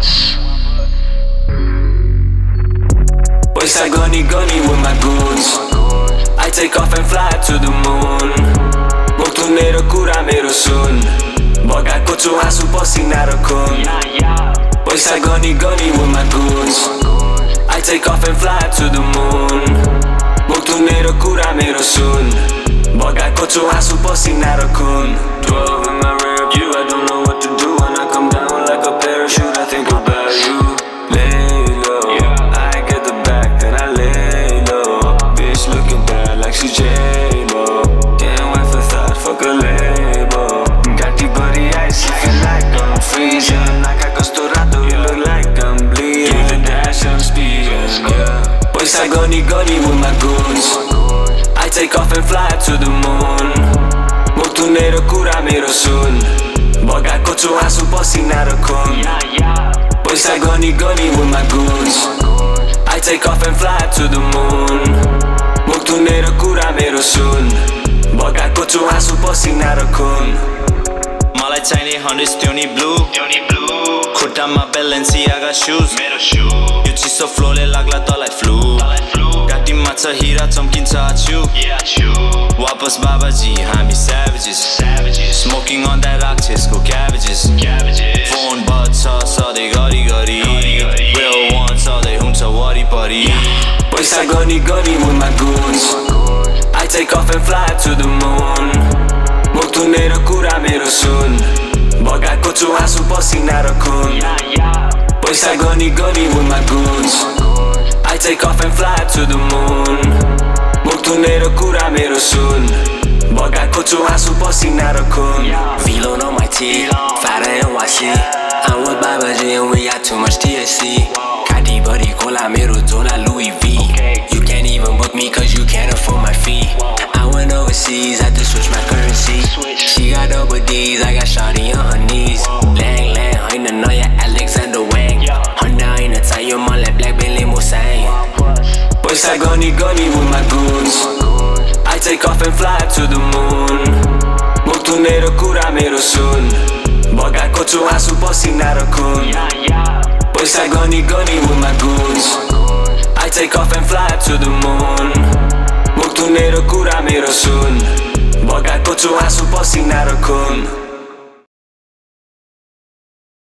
पैसा Ghani Ghani with my goods I take off and fly to the moon मुक्तु मेरो कुरा मेरो सुन बगाएको छु आँसु पसिना र खुन पैसा Ghani Ghani with my goods I take off and fly to the moon मुक्तु मेरो कुरा मेरो सुन बगाएको छु आँसु पसिना र खुन 12 in my rear view I don't know what to do when I come down like a parachute I think about you lay low I get the back then I lay low bitch looking bad like she's J-Lo can't wait for that fuck a label Gatti body ice I feel like I'm freezing Naka kasto rato you look like I'm bleeding Give the dash I'm speeding Paisa gani gani with my goods I take off and fly to the moon मुक्तु मेरो कुरा मेरो सुन बगाएको छु आँसु पसिना र खुन पैसा Ghani Ghani with my goods I take off and fly to the moon मुक्तु मेरो कुरा मेरो सुन बगाएको छु आँसु पसिना र खुन मलाई चाहिने 100 ट्युनी ब्लू खुट्टामा Balenciaga shoes यो चिसो फ्लोले लाग्ला तलाई फ्लू घाँटीमा छ हिरा चम्किन्छ आछु वापस बाबाजी हामी savages Smoking on that राक्षसको cabbages Phone बज्छ सधैँ घरी घरी Real one सधैँ हुन्छ वरिपरि पैसा Ghani Ghani with my goods I take off and fly to the moon मुक्तु मेरो कुरा मेरो सुन बगाएको छु आँसु पसिना र खुन पैसा Ghani Ghani with my goods I take off and fly to the moon मुक्तु मेरो कुरा मेरो सुन बगाएको छु आँसु पसिना र खुन Velo on my teeth, fat and washy I'm with Babaji and we got too much THC Kati body cola mero zola Louis V You can't even book me cause you can't afford my fee I went overseas, had to switch my currency She got double D's, I got shawty on her knees Lang lang, होइन नयाँ Alexander Wang Honda होइन चाहियो मलाई Black Bentley Mustang पैसा Ghani Ghani with my goods I take off and fly to the moon मुक्तु मेरो कुरा मेरो सुन बगाएको छु आँसु पसिना र खुन पैसा Ghani Ghani with my goods I take off and fly to the moon मुक्तु मेरो कुरा मेरो सुन बगाएको छु आँसु पसिना र खुन